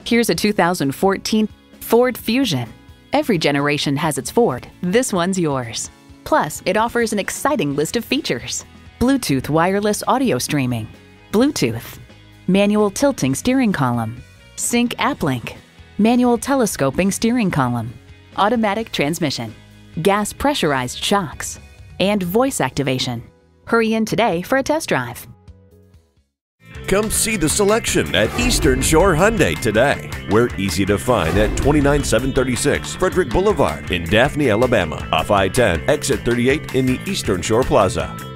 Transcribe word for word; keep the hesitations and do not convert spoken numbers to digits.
Here's a two thousand fourteen Ford Fusion. Every generation has its Ford. This one's yours. Plus, it offers an exciting list of features: Bluetooth wireless audio streaming, Bluetooth, manual tilting steering column, Sync app link, manual telescoping steering column, automatic transmission, gas pressurized shocks, and voice activation. Hurry in today for a test drive. Come see the selection at Eastern Shore Hyundai today. We're easy to find at twenty-nine seven thirty-six Frederick Boulevard in Daphne, Alabama, off I ten, exit thirty-eight in the Eastern Shore Plaza.